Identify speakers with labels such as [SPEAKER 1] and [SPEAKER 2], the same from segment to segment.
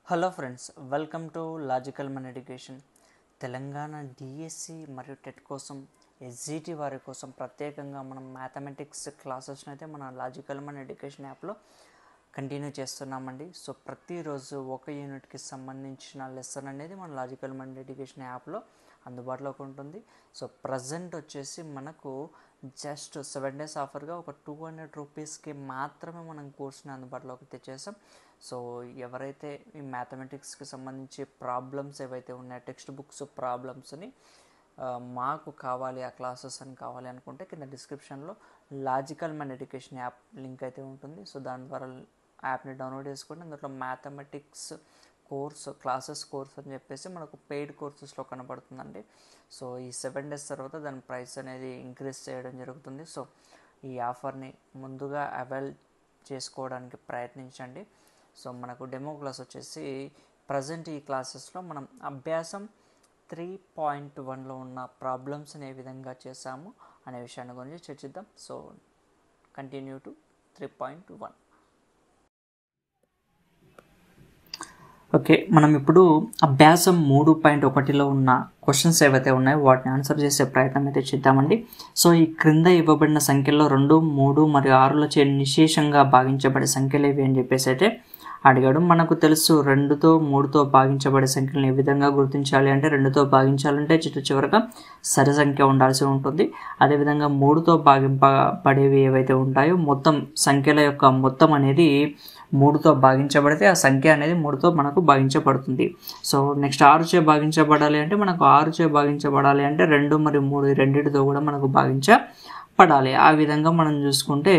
[SPEAKER 1] Hello friends, welcome to logical మన education. Telangana DSC మరియు TET కోసం ఎస్జిటి వారి కోసం ప్రత్యేకంగా మనం మ్యాథమెటిక్స్ క్లాసెస్ని అయితే మన లాజికల్ మన ఎడ్యుకేషన్ యాప్లో కంటిన్యూ చేస్తున్నామండి. సో ప్రతిరోజు ఒక యూనిట్కి సంబంధించిన లెసన్ అనేది మన లాజికల్ మన ఎడ్యుకేషన్ యాప్లో అందుబాటులోకి ఉంటుంది. సో ప్రజెంట్ వచ్చేసి మనకు జస్ట్ 7 days ఆఫర్గా ఒక 200 రూపీస్కి మాత్రమే మనం కోర్స్ని అందుబాటులోకి తెచ్చేసాం. సో ఎవరైతే ఈ మ్యాథమెటిక్స్కి సంబంధించి ప్రాబ్లమ్స్ ఏవైతే ఉన్నాయో టెక్స్ట్ బుక్స్ ప్రాబ్లమ్స్ని మాకు కావాలి, ఆ క్లాసెస్ అని కావాలి అనుకుంటే కింద డిస్క్రిప్షన్లో లాజికల్ మన ఎడ్యుకేషన్ యాప్ లింక్ అయితే ఉంటుంది. సో దాని ద్వారా యాప్ని డౌన్లోడ్ చేసుకుంటే అందులో మ్యాథమెటిక్స్ క్లాసెస్ కోర్స్ అని చెప్పేసి మనకు పెయిడ్ కోర్సెస్లో కనబడుతుందండి. సో ఈ 7 days తర్వాత దాని ప్రైస్ అనేది ఇంక్రీజ్ చేయడం జరుగుతుంది. సో ఈ ఆఫర్ని ముందుగా అవైల్ చేసుకోవడానికి ప్రయత్నించండి. సో మనకు డెమో క్లాస్ వచ్చేసి ప్రజెంట్ ఈ క్లాసెస్లో మనం అభ్యాసం 3.1లో ఉన్న ప్రాబ్లమ్స్ని ఏ విధంగా చేసాము అనే విషయాన్ని గురించి చర్చిద్దాం. So continue to 3.1. ఓకే, మనం ఇప్పుడు అభ్యాసం 3.1లో ఉన్న క్వశ్చన్స్ ఏవైతే ఉన్నాయో వాటిని ఆన్సర్ చేసే ప్రయత్నం అయితే చేద్దామండి. సో ఈ క్రింద ఇవ్వబడిన సంఖ్యల్లో 2, 3 మరియు 6లచే నిశేషంగా భాగించబడే సంఖ్యలు ఏవి అని చెప్పేసి అయితే అడిగాడు. మనకు తెలుసు 2తో 3తో భాగించబడే సంఖ్యలను ఏ విధంగా గుర్తించాలి అంటే 2తో భాగించాలంటే చివరగా సరి సంఖ్య ఉండాల్సి ఉంటుంది. అదేవిధంగా 3తో భాగింపబడేవి ఏవైతే ఉంటాయో మొత్తం సంఖ్యల యొక్క మొత్తం అనేది 3తో భాగించబడితే ఆ సంఖ్య అనేది 3తో మనకు భాగించబడుతుంది. సో నెక్స్ట్ 6చే భాగించబడాలి అంటే మనకు 6చే భాగించబడాలి అంటే 2 మరియు 3 రెండింటితో కూడా మనకు భాగించబడాలి. ఆ విధంగా మనం చూసుకుంటే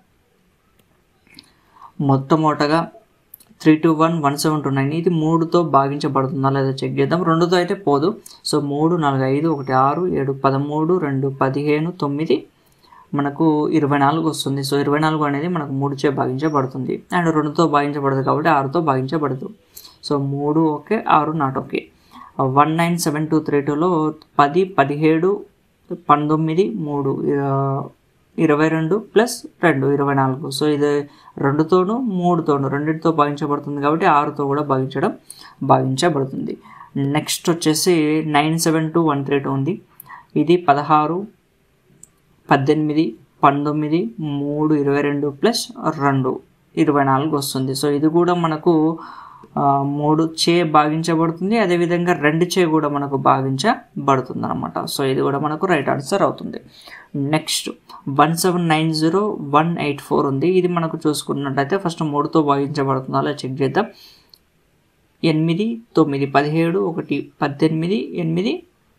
[SPEAKER 1] మొట్టమొదటగా 3 2 1 1 7 2 9 ఇది 3తో భాగించబడుతుందా లేదా చెక్ చేద్దాం. 2తో అయితే పోదు. సో 3 4 5 1 6 7 13 2 15 9 మనకు 24 వస్తుంది. సో 24 అనేది మనకు 3చే భాగించబడుతుంది అండ్ 2తో భాగించబడదు కాబట్టి 6తో భాగించబడదు. So 3 okay, 6 not okay. 1 9 7 2 3 2లో 10 17 19 3 22 ప్లస్ 2 24. సో ఇది 2తోనూ 3తోనూ రెండింటితో భాగించబడుతుంది కాబట్టి 6తో కూడా భాగించబడుతుంది. నెక్స్ట్ వచ్చేసి 9 7 2 1 3 2 ఉంది. ఇది 16 18 19 3 22 ప్లస్ 2 24 వస్తుంది. సో ఇది కూడా మనకు 3చే భాగించబడుతుంది, అదేవిధంగా 2చే కూడా మనకు భాగించబడుతుంది అనమాట. సో ఇది కూడా మనకు రైట్ ఆన్సర్ అవుతుంది. నెక్స్ట్ 1790 184 ఉంది. ఇది మనకు చూసుకున్నట్టయితే ఫస్ట్ 3తో భాగించబడుతుందా అలా చెక్ చేద్దాం. 8 9 17 1 18 8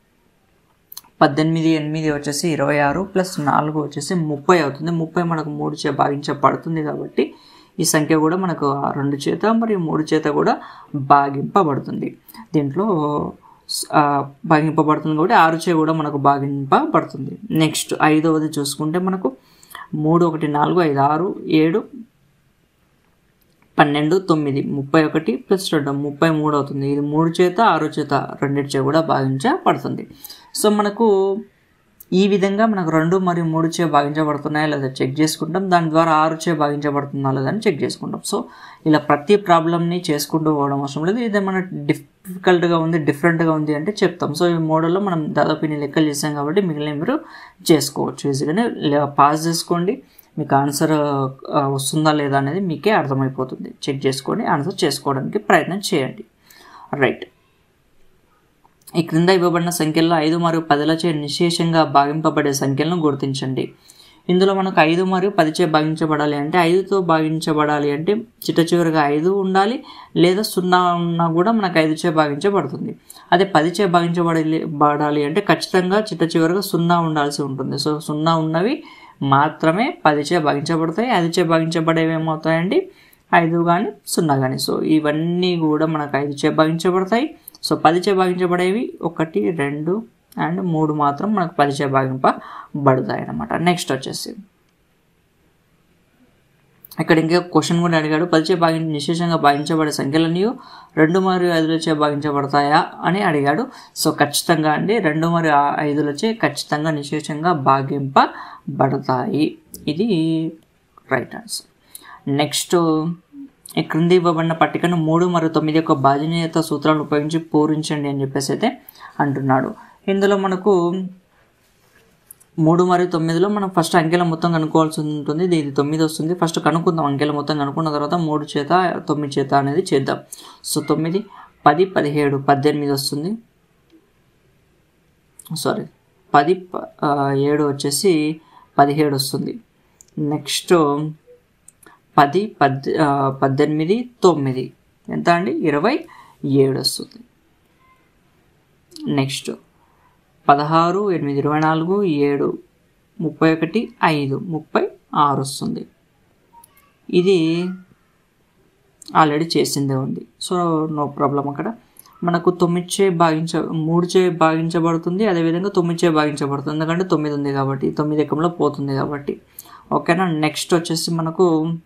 [SPEAKER 1] 18 8 వచ్చేసి 26 ప్లస్ 4 వచ్చేసి 30 అవుతుంది. 30 మనకు 3చే భాగించబడుతుంది కాబట్టి ఈ సంఖ్య కూడా మనకు 2 చేత మరియు 3 చేత కూడా భాగింపబడుతుంది. దీంట్లో భాగింపబడుతుంది కాబట్టి 6చే కూడా మనకు భాగింపబడుతుంది. నెక్స్ట్ 5వది చూసుకుంటే మనకు 3 1 4 5 6 7 12 9 31 ప్లస్ 2 33 అవుతుంది. ఇది 3 చేత 6 చేత రెండింటిచే కూడా భాగించబడుతుంది. సో మనకు ఈ విధంగా మనకు 2 మరియు 3చే భాగించబడుతున్నాయా లేదా చెక్ చేసుకుంటాం. దాని ద్వారా 6చే భాగించబడుతుందా లేదా అని చెక్ చేసుకుంటాం. సో ఇలా ప్రతి ప్రాబ్లమ్ని చేసుకుంటూ పోవడం అవసరం లేదు. ఏదైనా డిఫికల్ట్గా ఉంది, డిఫరెంట్గా ఉంది అంటే చెప్తాం. సో ఈ మోడల్లో మనం దాదాపు ఇన్ని లెక్కలు చేసాం కాబట్టి మిగిలిన మీరు చేసుకోవచ్చు ఈజీగానే. పాస్ చేసుకోండి, మీకు ఆన్సర్ వస్తుందా లేదా అనేది మీకే అర్థమైపోతుంది. చెక్ చేసుకొని ఆన్సర్ చేసుకోవడానికి ప్రయత్నం చేయండి. రైట్, ఈ క్రింద ఇవ్వబడిన సంఖ్యల్లో 5 మరియు 10లచే నిశేషంగా భాగింపబడే సంఖ్యలను గుర్తించండి. ఇందులో మనకు 5 మరియు 10చే భాగించబడాలి అంటే 5తో భాగించబడాలి అంటే చివరగా 5 ఉండాలి, లేదా 0 ఉన్నా కూడా మనకు 5చే భాగించబడుతుంది. అదే 10చే భాగించబడాలి అంటే ఖచ్చితంగా చివరగా 0 ఉండాల్సి ఉంటుంది. సో 0 ఉన్నవి మాత్రమే 10చే భాగించబడతాయి. 5చే భాగించబడేవి ఏమవుతాయండి? 5 కానీ 0 కానీ. సో ఇవన్నీ కూడా మనకు 5చే భాగించబడతాయి. సో 10చే భాగించబడేవి 1 2 అండ్ 3 మాత్రం మనకు 10చే భాగింపబడతాయి అన్నమాట. నెక్స్ట్ వచ్చేసి ఇక్కడ ఇంకా క్వశ్చన్ కూడా అడిగాడు. 10చే నిశేషంగా భాగించబడే సంఖ్యలన్నీ 2 మరియు 5లచే భాగించబడతాయా అని అడిగాడు. సో ఖచ్చితంగా అండి 2 మరియు 5లచే ఖచ్చితంగా నిశేషంగా భాగింపబడతాయి. ఇది రైట్ ఆన్సర్. నెక్స్ట్ ఈ క్రింది ఇవ్వబడిన పట్టికను 3 మరియు 9 యొక్క భాజనీయత సూత్రాలను ఉపయోగించి పూరించండి అని చెప్పేసి అయితే అంటున్నాడు. ఇందులో మనకు 3 మరియు 9లో మనం ఫస్ట్ అంకెల మొత్తం కనుక్కోవాల్సి ఉంటుంది. ఇది 9 వస్తుంది. ఫస్ట్ కనుక్కుందాం. అంకెల మొత్తం కనుక్కున్న తర్వాత 3 చేత 9 చేత అనేది చేద్దాం. సో 9, 10, 17, 18 వస్తుంది. 10, 7 వచ్చేసి 17 వస్తుంది. నెక్స్ట్ 10, 18, 9 ఎంత అండి? 27 వస్తుంది. నెక్స్ట్ 16, 8, 24, 7, 31, 5, 36 వస్తుంది. ఇది ఆల్రెడీ చేసిందే ఉంది. So no problem. అక్కడ మనకు 3 చే భాగించబడుతుంది. అదేవిధంగా 9 చే భాగించబడుతుంది. ఎందుకంటే 9 ఉంది కాబట్టి 9 ఎకంలో పోతుంది కాబట్టి. ఓకేనా. నెక్స్ట్ వచ్చేసి మనకు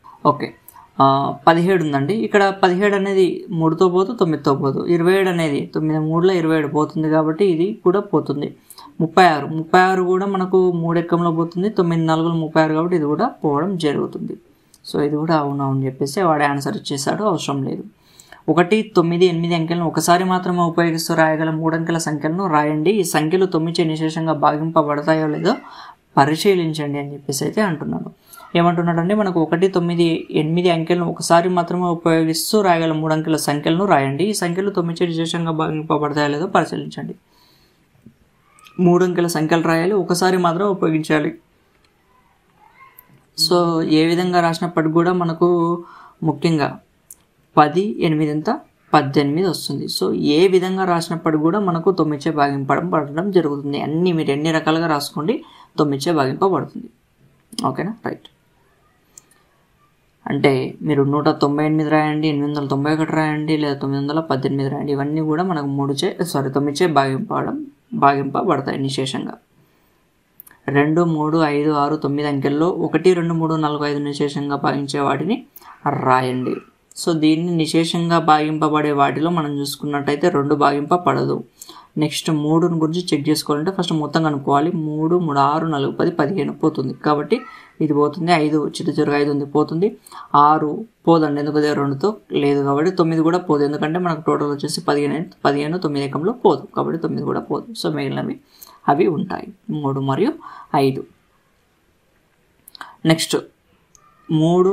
[SPEAKER 1] 17 ఉందండి. ఇక్కడ 17 అనేది 3తో పోదు, 9తో పోదు. 27 అనేది 9 3లో 27 పోతుంది కాబట్టి ఇది కూడా పోతుంది. 36 కూడా మనకు 3 ఎక్కంలో పోతుంది. 9 4లో 36 కాబట్టి ఇది కూడా పోవడం జరుగుతుంది. సో ఇది కూడా అవునవును చెప్పేసి వాడే ఆన్సర్ ఇచ్చేసాడు. అవసరం లేదు. 1, 9, 8 అంకెలను ఒకసారి మాత్రమే ఉపయోగిస్తూ రాయగల 3 అంకెల సంఖ్యలను రాయండి. ఈ సంఖ్యలు 9 చే నిశేషంగా భాగింపబడతాయో లేదో పరిశీలించండి అని చెప్పేసి అయితే అంటున్నాడు. ఏమంటున్నాడంటే మనకు 1, 9, 8 అంకెలను ఒకసారి మాత్రమే ఉపయోగిస్తూ రాయగల 3 అంకెల సంఖ్యలను రాయండి. ఈ సంఖ్యలు 9 చే నిశేషంగా భాగింపబడతాయో లేదో పరిశీలించండి. 3 అంకెల సంఖ్యలు రాయాలి, ఒకసారి మాత్రం ఉపయోగించాలి. సో ఏ విధంగా రాసినప్పటికి కూడా మనకు ముఖ్యంగా 10, 8 ఎంత? 18 వస్తుంది. సో ఏ విధంగా రాసినప్పటికి కూడా మనకు 9 చే భాగింపబడడం జరుగుతుంది. మీరు ఎన్ని రకాలుగా రాసుకోండి, 9 చే భాగింపబడుతుంది. ఓకేనా. రైట్. అంటే మీరు 198 రాయండి, 891 రాయండి, లేదా 918 రాయండి. ఇవన్నీ కూడా మనకు 9 చే భాగింపబడతాయి నిశేషంగా. 2, 3, 5, 6, 9 అంకెల్లో 1, 2, 3, 4, 5 నిశేషంగా భాగించే వాటిని రాయండి. సో దీన్ని నిశేషంగా భాగింపబడే వాటిలో మనం చూసుకున్నట్టయితే 2 భాగింపబడదు. నెక్స్ట్ 3 గురించి చెక్ చేసుకోవాలంటే ఫస్ట్ మొత్తం కనుక్కోవాలి. 3, 3, 6, 4, 10, 15 పోతుంది కాబట్టి ఇది పోతుంది. 5 చివరికి 5 ఉంది, పోతుంది. 6 పోదండి, ఎందుకంటే 2తో లేదు కాబట్టి. 9 కూడా పోదు, ఎందుకంటే మనకు టోటల్ వచ్చేసి 15, 9 ఎకంలో పోదు కాబట్టి 9 కూడా పోదు. సో మిగిలినవి అవి ఉంటాయి, 3 మరియు 5. నెక్స్ట్ 3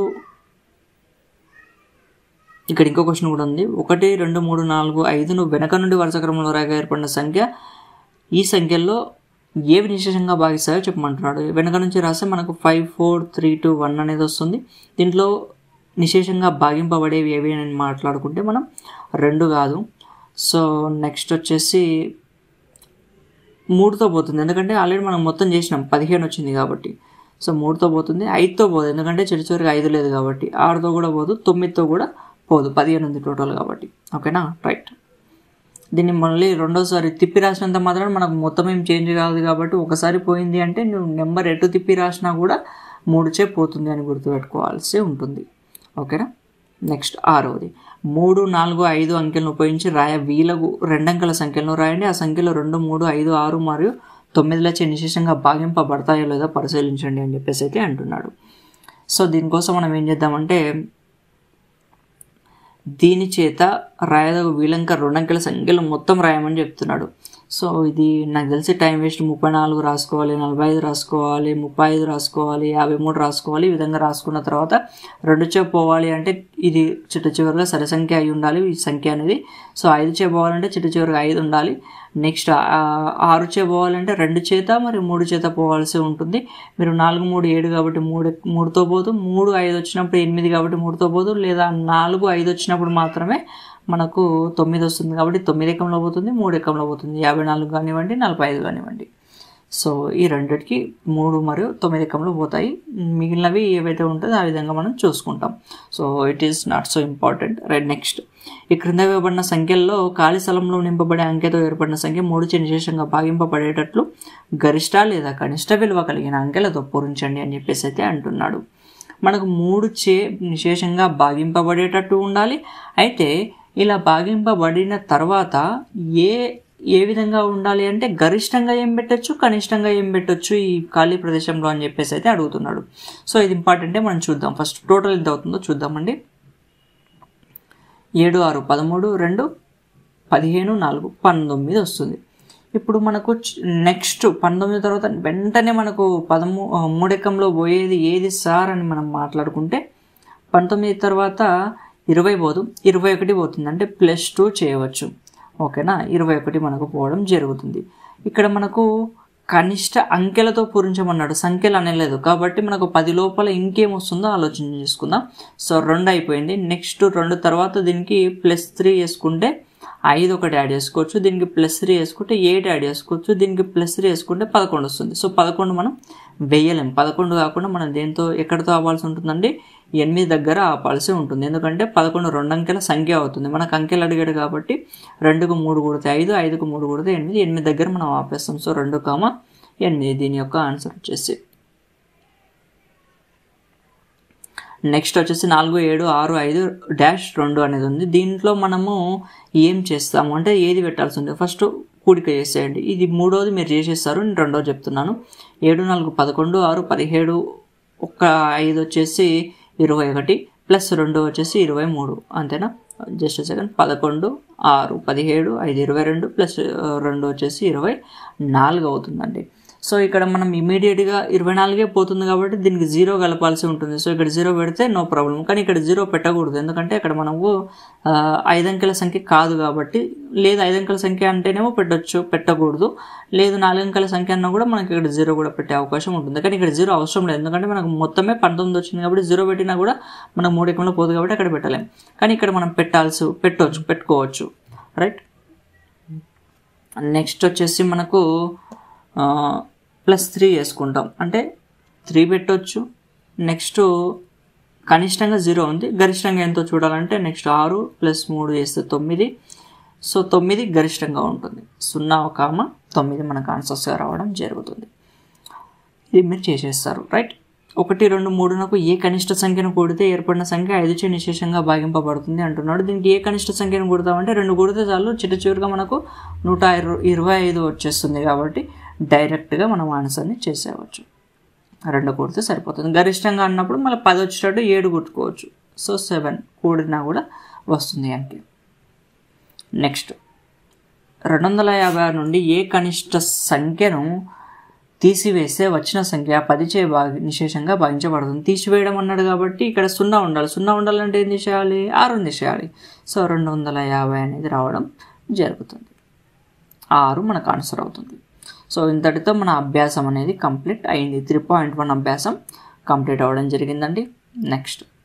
[SPEAKER 1] ఇక్కడ ఇంకో క్వశ్చన్ కూడా ఉంది. 1, 2, 3, 4, 5ను వెనక నుండి వరుస క్రమంలో రాగా ఏర్పడిన సంఖ్య ఈ సంఖ్యల్లో ఏవి నిశేషంగా భాగిస్తాయో చెప్పమంటున్నాడు. వెనక నుంచి రాస్తే మనకు 5, 4, 3, 2, 1 అనేది వస్తుంది. దీంట్లో నిశేషంగా భాగింపబడేవి ఏవి అని మాట్లాడుకుంటే మనం 2 కాదు. సో నెక్స్ట్ వచ్చేసి 3తో పోతుంది, ఎందుకంటే ఆల్రెడీ మనం మొత్తం చేసినాం, 15 వచ్చింది కాబట్టి. సో 3తో పోతుంది. 5తో పోదు, ఎందుకంటే చివరికి 5 లేదు కాబట్టి. 6తో కూడా పోదు, 9తో కూడా పోదు, 15 ఉంది టోటల్ కాబట్టి. ఓకేనా. రైట్. దీన్ని మళ్ళీ రెండోసారి తిప్పి రాసినంత మాత్రం మనకు మొత్తం ఏం చేంజ్ కాదు కాబట్టి ఒకసారి పోయింది అంటే నువ్వు నెంబర్ ఎటు తిప్పి రాసినా కూడా 3 చే పోతుంది అని గుర్తుపెట్టుకోవాల్సి ఉంటుంది. ఓకేనా. నెక్స్ట్ 6వది 3, 4, 5 అంకెలను ఉపయోగించి వీలకు 2 అంకెల సంఖ్యలను రాయండి. ఆ సంఖ్యలో 2, 3, 5, 6 మరియు 9లచే నిశేషంగా భాగింపబడతాయో లేదో పరిశీలించండి అని చెప్పేసి అయితే అంటున్నాడు. సో దీనికోసం మనం ఏం చేద్దామంటే దీని చేత రాయదగు వీలంక 2 అంకెల సంఖ్యలు మొత్తం రాయమని చెప్తున్నాడు. సో ఇది నాకు తెలిసి టైం వేస్ట్. 34 రాసుకోవాలి, 45 రాసుకోవాలి, 35 రాసుకోవాలి, 53 రాసుకోవాలి. ఈ విధంగా రాసుకున్న తర్వాత 2 చే పోవాలి అంటే ఇది చివరిగా సరి సంఖ్య అయి ఉండాలి ఈ సంఖ్య అనేది. సో 5 చే పోవాలంటే చివరిగా 5 ఉండాలి. నెక్స్ట్ 6 చే పోవాలంటే 2 చేత మరియు 3 చేత పోవాల్సి ఉంటుంది. మీరు 4, 3, 7 కాబట్టి 3తో పోదు. 3, 5 వచ్చినప్పుడు 8 కాబట్టి 3తో పోదు. లేదా 4, 5 వచ్చినప్పుడు మాత్రమే మనకు 9 వస్తుంది కాబట్టి 9 ఎకంలో పోతుంది, 3 ఎకంలో పోతుంది. 54 కానివ్వండి, 45 కానివ్వండి. సో ఈ రెండిటికి 3 మరియు 9 ఎకంలో పోతాయి. మిగిలినవి ఏవైతే ఉంటుందో ఆ విధంగా మనం చూసుకుంటాం. So it is not so important. Right. Next ఈ క్రింద ఇవ్వబడిన సంఖ్యల్లో ఖాళీ స్థలంలో నింపబడే అంకెతో ఏర్పడిన సంఖ్య 3 చే నిశేషంగా భాగింపబడేటట్లు గరిష్ట లేదా కనిష్ట విలువ కలిగిన అంకెలతో పూరించండి అని చెప్పేసి అయితే అంటున్నాడు. మనకు 3 చే నిశేషంగా భాగింపబడేటట్టు ఉండాలి. అయితే ఇలా భాగింపబడిన తర్వాత ఏ విధంగా ఉండాలి అంటే గరిష్టంగా ఏం పెట్టచ్చు, కనిష్టంగా ఏం పెట్టచ్చు ఈ ఖాళీ ప్రదేశంలో అని చెప్పేసి అయితే అడుగుతున్నాడు. సో ఇది ఇంపార్టెంటే మనం చూద్దాం. ఫస్ట్ టోటల్ ఎంత అవుతుందో చూద్దామండి. 7 6 13 2 15 4 19 వస్తుంది. ఇప్పుడు మనకు నెక్స్ట్ 19 తర్వాత వెంటనే మనకు 3 ఎక్కంలో పోయేది ఏది సార్ అని మనం మాట్లాడుకుంటే 19 తర్వాత 20 పోదు, 21 పోతుంది, అంటే +2 చేయవచ్చు. ఓకేనా, 21 మనకు పోవడం జరుగుతుంది. ఇక్కడ మనకు కనిష్ట అంకెలతో పూరించమన్నాడు, సంఖ్యలు అనలేదు కాబట్టి మనకు 10 లోపల ఇంకేం వస్తుందో ఆలోచన చేసుకుందాం. సో 2 అయిపోయింది. నెక్స్ట్ 2 తర్వాత దీనికి +3 వేసుకుంటే 5 ఒకటి యాడ్ చేసుకోవచ్చు, దీనికి +3 వేసుకుంటే 8 యాడ్ చేసుకోవచ్చు, దీనికి +3 వేసుకుంటే 11 వస్తుంది. సో 11 మనం వేయలేం. 11 కాకుండా మనం దేంతో ఎక్కడితో ఆపాల్సి ఉంటుందండి, 8 దగ్గర ఆపాల్సి ఉంటుంది. ఎందుకంటే 11 2 అంకెల సంఖ్య అవుతుంది. మనకు అంకెలు అడిగాడు కాబట్టి 2కు 3 కొడితే 5, 5కు 3 కొడితే 8, 8 దగ్గర మనం ఆపేస్తాం. సో 2,8 దీని యొక్క ఆన్సర్ వచ్చేసి. నెక్స్ట్ వచ్చేసి 4 7 6 5 -2 అనేది ఉంది. దీంట్లో మనము ఏం చేస్తాము అంటే ఏది పెట్టాల్సి ఉంది, ఫస్ట్ కూడిక చేసేయండి. ఇది మూడోది మీరు చేసేస్తారు, నేను రెండోది చెప్తున్నాను. 7 4 11 6 17 5 వచ్చేసి 21 +2 వచ్చేసి 23, అంతేనా? Just second. 11 6 17 5 22 +2 వచ్చేసి 24 అవుతుందండి. సో ఇక్కడ మనం ఇమీడియట్గా 24 పోతుంది కాబట్టి దీనికి 0 కలపాల్సి ఉంటుంది. సో ఇక్కడ 0 పెడితే నో ప్రాబ్లం, కానీ ఇక్కడ 0 పెట్టకూడదు, ఎందుకంటే ఇక్కడ మనకు 5 అంకెల సంఖ్య కాదు కాబట్టి. లేదు 5 అంకెల సంఖ్య అంటేనేమో పెట్టచ్చు, పెట్టకూడదు. లేదు 4 అంకెల సంఖ్య అన్నా కూడా మనకి ఇక్కడ 0 కూడా పెట్టే అవకాశం ఉంటుంది. కానీ ఇక్కడ 0 అవసరం లేదు, ఎందుకంటే మనకు మొత్తమే 19 వచ్చింది కాబట్టి 0 పెట్టినా కూడా మనకు 3 ఎకంలో పోదు కాబట్టి అక్కడ పెట్టలేం. కానీ ఇక్కడ మనం పెట్టుకోవచ్చు, రైట్. నెక్స్ట్ వచ్చేసి మనకు +3 వేసుకుంటాం, అంటే 3 పెట్టవచ్చు. నెక్స్ట్ కనిష్టంగా 0 ఉంది, గరిష్టంగా ఎంతో చూడాలంటే నెక్స్ట్ 6 + 3 వేస్తే 9. సో 9 గరిష్టంగా ఉంటుంది. 0,9 మనకు ఆన్సర్స్గా రావడం జరుగుతుంది. ఇది మీరు చేసేస్తారు, రైట్. 1 2 3 ఏ కనిష్ట సంఖ్యను కూడితే ఏర్పడిన సంఖ్య 5 చే నిశేషంగా భాగింపబడుతుంది అంటున్నాడు. దీనికి ఏ కనిష్ట సంఖ్యను కూడతామంటే 2 కూడితే చాలు, చివరిగా మనకు 125 వచ్చేస్తుంది కాబట్టి డైరెక్ట్గా మనం ఆన్సర్ని చేసేయవచ్చు. 2 కూడితే సరిపోతుంది. గరిష్టంగా అన్నప్పుడు మళ్ళీ 10 వచ్చేటట్టు 7 కూడుకోవచ్చు. సో 7 కూడినా కూడా వస్తుంది అంకె. నెక్స్ట్ 256 నుండి ఏ కనిష్ట సంఖ్యను తీసివేస్తే వచ్చిన సంఖ్య 10 చే నిశేషంగా భాగించబడుతుంది. తీసివేయడం అన్నాడు కాబట్టి ఇక్కడ 0 ఉండాలి. 0 ఉండాలంటే ఏం తీసేయాలి, 6 తీసేయాలి. సో 250 అనేది రావడం జరుగుతుంది. 6 మనకు ఆన్సర్ అవుతుంది. సో ఇంతటితో మన అభ్యాసం అనేది కంప్లీట్ అయింది. 3.1 అభ్యాసం కంప్లీట్ అవ్వడం జరిగిందండి. నెక్స్ట్